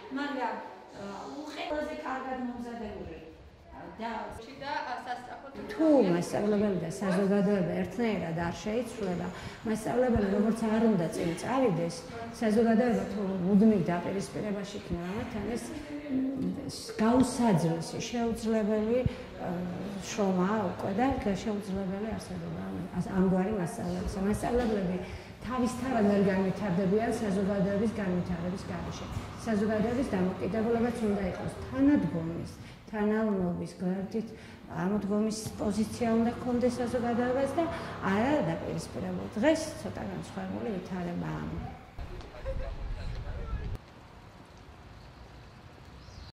მაგრამ უხეშზე კარგად მომზადებული და თუ მასწავლებელი და საზოგადოება ერთნაირად არ შეიცვლება, მასწავლებელი როგორც არ უნდა წინ წავიდეს, საზოგადოება თუ მუდმივ დაპირისპირებაში იქნება მათთან, ეს გაუსაძლისი შეუძლებელი შრომაა უკვე და შეუძლებელი არსებობა ამგვარი მასწავლებლისა. მასწავლებლები თავისთავად ვერ განვითარდებიან საზოგადოების განვითარების გარეშე. საზოგადოების დამოკიდებულებაც უნდა იყოს თანადგომის, თანალმობის გვერდით ამოდგომის პოზიცია უნდა ჰქონდეს საზოგადოებას და არა დაპირისპირებულ. დღეს ცოტა განსხვავებული ვითარებაა.